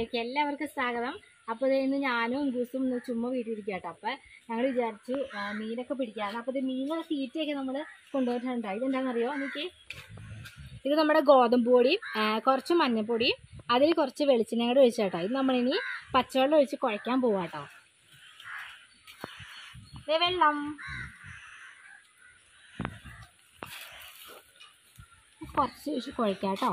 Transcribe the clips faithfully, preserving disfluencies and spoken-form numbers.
വീഡിയോയിലേക്ക് എല്ലാവർക്കും സ്വാഗതം. അപ്പോൾ ഇന്ന് ഞാനും ഗൂസും ഇന്ന് ചുമ്മാ വീട്ടിലിരിക്കുക കേട്ടോ. അപ്പം ഞങ്ങൾ വിചാരിച്ചു മീനൊക്കെ പിടിക്കാമെന്ന്. അപ്പോൾ ഇത് മീനുള്ള തീറ്റയൊക്കെ നമ്മൾ കൊണ്ടുവന്നിട്ടുണ്ട്. ഇതെന്താണെന്നറിയോ എനിക്ക്? ഇത് നമ്മുടെ ഗോതമ്പ് പൊടിയും കുറച്ച് മഞ്ഞൾപ്പൊടിയും അതിൽ കുറച്ച് വെളിച്ചെണ്ണ കൂടെ ഒഴിച്ചു കേട്ടോ. ഇത് നമ്മളിനി പച്ചവെള്ളം ഒഴിച്ച് കുഴയ്ക്കാൻ പോവാം കേട്ടോ. വെള്ളം കുറച്ച് ഒഴിച്ച് കുഴയ്ക്കാം കേട്ടോ.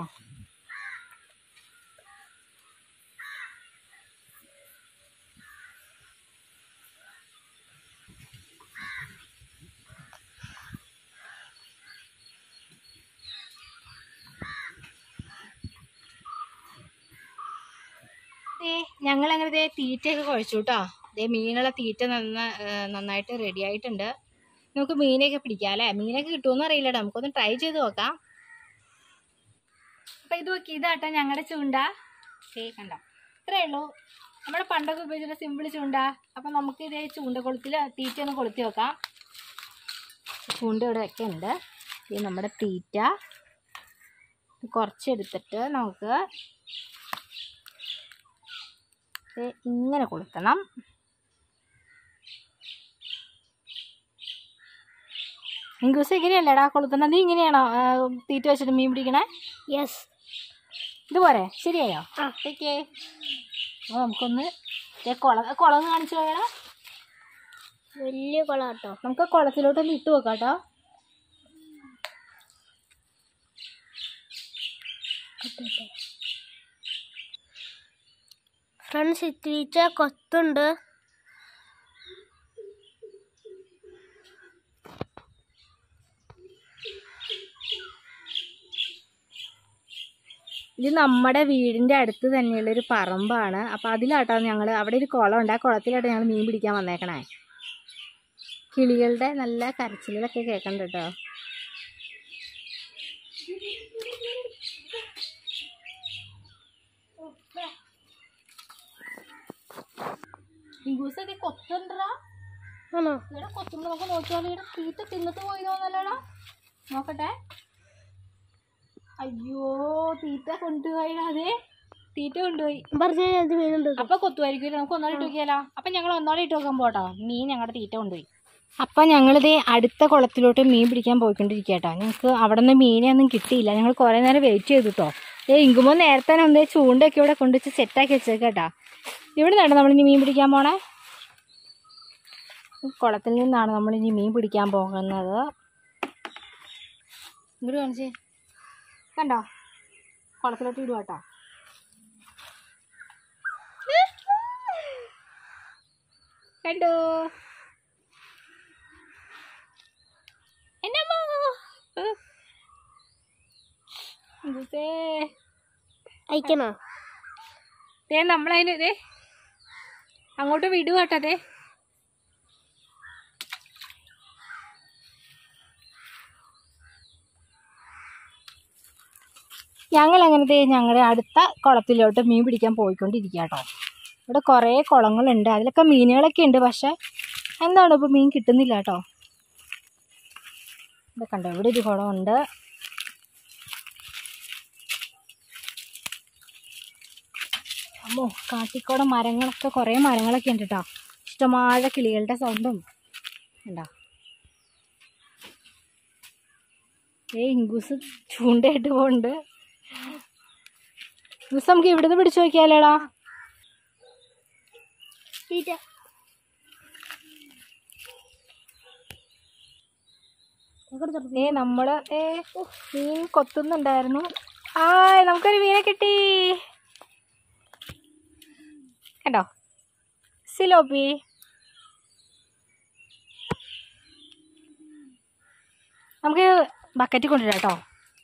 ഞങ്ങളങ്ങനെ ദേ തീറ്റയൊക്കെ കുഴച്ചു കേട്ടോ. ദേ മീനുള്ള തീറ്റ നന്ന നന്നായിട്ട് റെഡി ആയിട്ടുണ്ട്. നമുക്ക് മീനൊക്കെ പിടിക്കാം അല്ലേ? മീനൊക്കെ കിട്ടുമെന്ന് അറിയില്ല, നമുക്കൊന്ന് ട്രൈ ചെയ്ത് നോക്കാം. അപ്പം ഇത് നോക്കി, ഇതാട്ടോ ഞങ്ങളുടെ ചൂണ്ട. ഏ കണ്ടോ, ഇത്രയേ ഉള്ളൂ. നമ്മുടെ പണ്ടൊക്കെ ഉപയോഗിച്ചിട്ട് സിമ്പിൾ ചൂണ്ട. അപ്പം നമുക്ക് ഇതേ ചൂണ്ട കൊളുത്തിൽ തീറ്റ ഒന്ന് കൊളുത്തി വെക്കാം. ചൂണ്ട ഇവിടെ ഒക്കെ ഉണ്ട്. ഇത് നമ്മുടെ തീറ്റ കുറച്ചെടുത്തിട്ട് നമുക്ക് ഇങ്ങനെ കൊളുത്തണം. ഇങ്കൂസ് ഇങ്ങനെയല്ലേടാ കൊളുത്തണം? നീ ഇങ്ങനെയാണോ തീറ്റ വെച്ചിട്ട് മീൻ പിടിക്കണേ? യെസ്. ഇതുപോലെ ശരിയായോ? ഓക്കേ. അപ്പോൾ നമുക്കൊന്ന് കുളം കുളം കാണിച്ചു പോയാലോ? വലിയ കുളം കേട്ടോ. നമുക്ക് കുളത്തിലോട്ടൊന്ന് ഇട്ട് വെക്കാം കേട്ടോ. ഫ്രണ്ട്സ്, തീറ്റ കൊത്തുണ്ട്. ഇത് നമ്മുടെ വീടിൻ്റെ അടുത്ത് തന്നെയുള്ളൊരു പറമ്പാണ്. അപ്പോൾ അതിലാട്ടോ ഞങ്ങൾ, അവിടെ ഒരു കുളമുണ്ട്, ആ കുളത്തിലാട്ടോ ഞങ്ങൾ മീൻ പിടിക്കാൻ വന്നേക്കണേ. കിളികളുടെ നല്ല കരച്ചിലൊക്കെ കേൾക്കണ്ട കേട്ടോ. ഇങ്കൂസൊക്കെ കൊത്തുണ്ടോ? ആണോ? ഇവിടെ കൊത്തുമ്പോൾ നമുക്ക് നോക്കിയാൽ ഇവിടെ തീറ്റ തിന്നിട്ട് പോയി തോന്നല്ലോടാ. നോക്കട്ടെ. അയ്യോ, തീറ്റ കൊണ്ടുപോയി. അതെ, തീറ്റ കൊണ്ടുപോയി. അപ്പൊ കൊത്തുമായിരിക്കും. നമുക്ക് ഒന്നോടെ ഇട്ട് നോക്കിയാലോ? അപ്പൊ ഞങ്ങൾ ഒന്നോടെ ഇട്ട് നോക്കാൻ പോട്ടോ. മീൻ ഞങ്ങളുടെ തീറ്റ കൊണ്ടുപോയി. അപ്പൊ ഞങ്ങളിത് അടുത്ത കുളത്തിലോട്ട് മീൻ പിടിക്കാൻ പോയിക്കൊണ്ടിരിക്കുക കേട്ടോ. ഞങ്ങൾക്ക് അവിടെ നിന്ന് മീനെ ഒന്നും കിട്ടിയില്ല. ഞങ്ങൾ കുറെ നേരം വെയിറ്റ് ചെയ്തു കേട്ടോ. ഏ ഇങ്കുമ്പോൾ നേരത്തെ തന്നെ ഒന്ന് ചൂണ്ടൊക്കെ ഇവിടെ കൊണ്ടുവച്ച് സെറ്റാക്കി വെച്ചേക്കാം കേട്ടോ. ഇവിടെ നിന്നാണ് നമ്മളിനി മീൻ പിടിക്കാൻ പോണേ. കുളത്തിൽ നിന്നാണ് നമ്മളിനി മീൻ പിടിക്കാൻ പോകുന്നത്. ഇങ്ങോട്ട് കാണിച്ചേ, കണ്ടോ? കുളത്തിലോട്ട് ഇടുക കേട്ടോ. കണ്ടോ? എന്നമ്മോ അയക്കണോ? ദേ നമ്മളതിന് ഇതേ അങ്ങോട്ട് വിടുക കേട്ടോ. അതെ, ഞങ്ങൾ എങ്ങനത്തെ ഞങ്ങളുടെ അടുത്ത കുളത്തിലോട്ട് മീൻ പിടിക്കാൻ പോയിക്കൊണ്ടിരിക്കുക കേട്ടോ. ഇവിടെ കുറേ കുളങ്ങളുണ്ട്, അതിലൊക്കെ മീനുകളൊക്കെ ഉണ്ട്. പക്ഷെ എന്താണ് ഇപ്പോൾ മീൻ കിട്ടുന്നില്ല കേട്ടോ. ഇവിടെ കണ്ടോ, ഇവിടെ ഒരു കുളമുണ്ട്. അമ്മോ, കാട്ടിക്കോടെ മരങ്ങളൊക്കെ കുറേ മരങ്ങളൊക്കെ ഉണ്ട് കേട്ടോ. ഇഷ്ടമായ കിളികളുടെ സൗണ്ടും ഉണ്ടോ. ഏ ഇങ്കൂസ് ചൂണ്ടയായിട്ട് പോകുന്നുണ്ട്. ഇങ്കൂസ് നമുക്ക് ഇവിടുന്ന് പിടിച്ചു നോക്കിയാലേടാ തീറ്റ. ഏ നമ്മള് ഏ മീൻ കൊത്തുന്നുണ്ടായിരുന്നു. ആ നമുക്കൊരു മീനെ കിട്ടി കണ്ടോ, സിലോപ്പി. നമുക്ക് ബക്കറ്റ് കൊണ്ടുവരാം കേട്ടോ.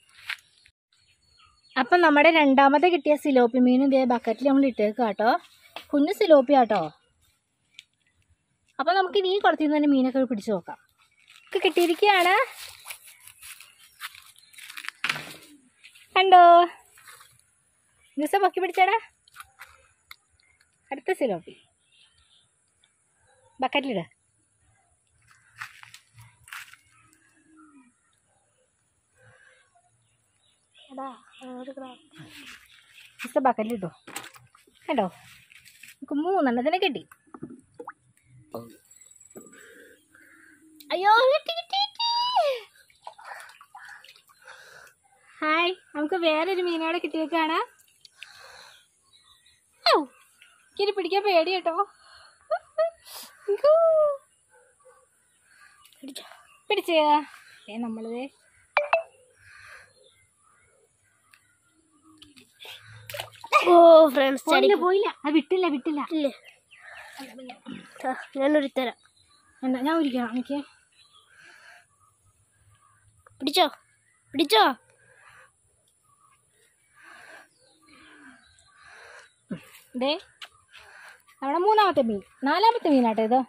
അപ്പം നമ്മുടെ രണ്ടാമത്തെ കിട്ടിയ സിലോപ്പി മീനും ഇതേ ബക്കറ്റിൽ നമ്മൾ ഇട്ടേക്കുക കേട്ടോ. കുഞ്ഞു സിലോപ്പി ആട്ടോ. അപ്പം നമുക്ക് ഇനി കുളത്തിൽ നിന്ന് തന്നെ മീനൊക്കെ പിടിച്ചു നോക്കാം. ഒക്കെ കിട്ടിയിരിക്കുകയാണ്. കണ്ടോ? ദിവസം പൊക്കി പിടിച്ചാടാ. അടുത്ത സിലോപ്പി ബക്കറ്റിലിട. ബക്കറ്റിലിട്ടോ. കേട്ടോ. നമുക്ക് മൂന്നെണ്ണത്തിന് കിട്ടി. അയ്യോ കിട്ടി കിട്ടി കിട്ടി. ഹായ്, നമുക്ക് വേറൊരു മീനോടെ കിട്ടിയേക്കാണ്. എനിക്ക് പിടിക്കാൻ പേടി കേട്ടോ. പിടിച്ചേ ഏ നമ്മളിത് ഓ ഫ്രണ്ട്സ് പോയില്ല പോയില്ല അത് വിട്ടില്ല വിട്ടില്ല ഇല്ലേ ഞാനൊരു തരാം. എന്താ ഞാൻ ഒരിക്കണം എനിക്ക്. പിടിച്ചോ പിടിച്ചോ. ഇതേ നമ്മുടെ മൂന്നാമത്തെ മീൻ. നാലാമത്തെ മീനാട്ടോ ഇത്.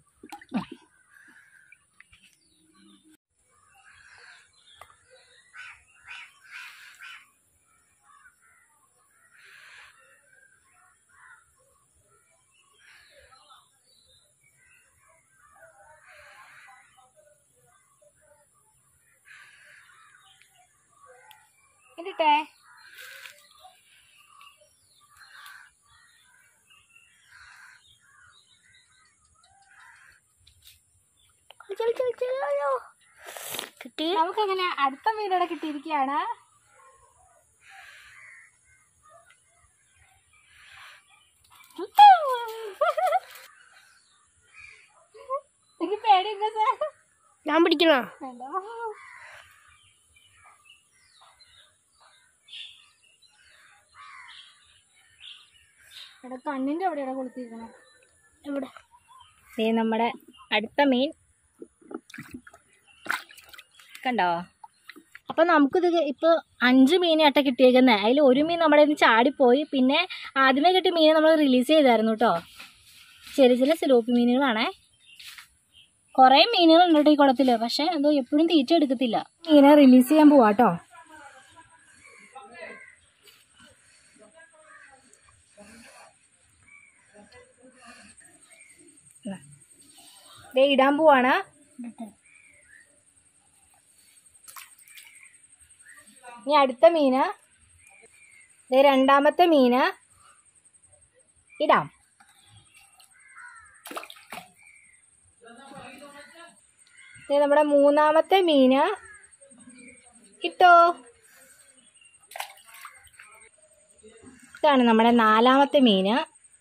എന്നിട്ടേ കിട്ടി. നമുക്കങ്ങനെ അടുത്ത മീനോടെ കിട്ടിയിരിക്കുകയാണ്. എനിക്ക് പേടിയുണ്ടോ സാർ? ഞാൻ പിടിക്കണോ? വേണ്ട. ഇവിടെ കണ്ണിന്റെ എവിടെയാണ് കൊളുത്തിരിക്കണം. എവിടെ? ഈ നമ്മുടെ അടുത്ത മീൻ കണ്ടോ. അപ്പം നമുക്കിത് ഇപ്പോൾ അഞ്ച് മീനായിട്ടാ കിട്ടിയേക്കുന്നത്. അതിൽ ഒരു മീൻ നമ്മുടെ കയ്യിൽ നിന്ന് ചാടിപ്പോയി. പിന്നെ ആദ്യമേ കിട്ടിയ മീനെ നമ്മൾ റിലീസ് ചെയ്തായിരുന്നു കേട്ടോ. ചെറിയ ചെറിയ സിലോപ്പി മീനുകളാണേ. കുറേ മീനുകളുണ്ട് കേട്ടോ ഈ കുളത്തിൽ. പക്ഷേ എന്തോ എപ്പോഴും തീറ്റ എടുക്കത്തില്ല. മീനെ റിലീസ് ചെയ്യാൻ പോവാ കേട്ടോ. ദേ ഇടാൻ പോവാണ്. ഇനി അടുത്ത മീന് ദേ രണ്ടാമത്തെ മീന് ഇടാം. ദേ നമ്മുടെ മൂന്നാമത്തെ മീന് ഇട്ടോ. ഇതാണ് നമ്മുടെ നാലാമത്തെ മീന്.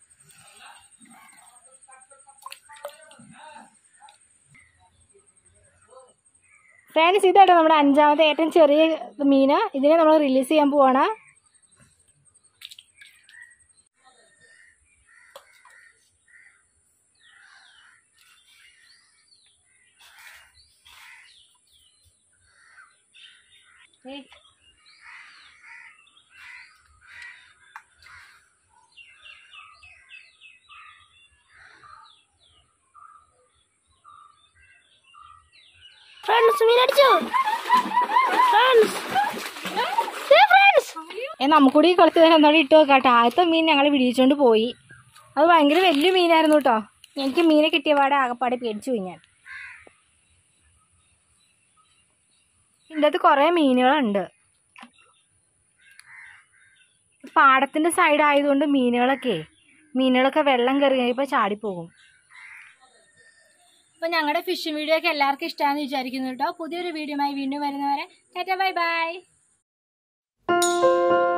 ഫ്രണ്ട്സ് ഇതാട്ടോ നമ്മുടെ അഞ്ചാമത്തെ ഏറ്റവും ചെറിയ മീന്. ഇതിനെ നമ്മൾ റിലീസ് ചെയ്യാൻ പോവാണ്. ഫ്രണ്ട്സ് മീൻ അടിച്ചു. ഫ്രണ്ട്സ് ഏ നമുക്കൂടി കളിച്ച് ഒന്നോടെ ഇട്ട് നോക്കാം കേട്ടോ. ആദ്യത്തെ മീൻ ഞങ്ങൾ വിടിയിച്ചുകൊണ്ട് പോയി. അത് ഭയങ്കര വലിയ മീനായിരുന്നു കേട്ടോ. എനിക്ക് മീനെ കിട്ടിയ പാടെ ആകെപ്പാടെ പേടിച്ചു പോയി ഞാൻ. ഇതിൻ്റെ അകത്ത് കുറേ മീനുകളുണ്ട്. പാടത്തിൻ്റെ സൈഡ് ആയതുകൊണ്ട് മീനുകളൊക്കെ മീനുകളൊക്കെ വെള്ളം കയറി കഴിയുമ്പോൾ ചാടിപ്പോകും. അപ്പോൾ ഞങ്ങളുടെ ഫിഷിംഗ് വീഡിയോ ഒക്കെ എല്ലാവർക്കും ഇഷ്ടമാണെന്ന് വിചാരിക്കുന്നു കേട്ടോ. പുതിയൊരു വീഡിയോയുമായി വീണ്ടും വരുന്നവരെ ടാറ്റാ ബൈ ബൈ.